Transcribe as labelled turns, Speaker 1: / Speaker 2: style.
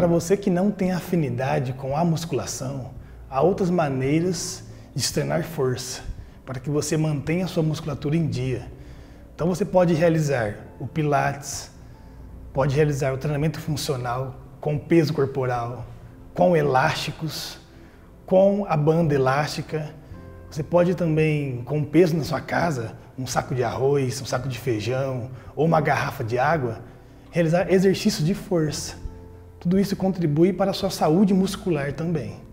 Speaker 1: Para você que não tem afinidade com a musculação, há outras maneiras de treinar força, para que você mantenha a sua musculatura em dia. Então você pode realizar o Pilates, pode realizar o treinamento funcional com peso corporal, com elásticos, com a banda elástica. Você pode também, com peso na sua casa, um saco de arroz, um saco de feijão ou uma garrafa de água, realizar exercícios de força. Tudo isso contribui para a sua saúde muscular também.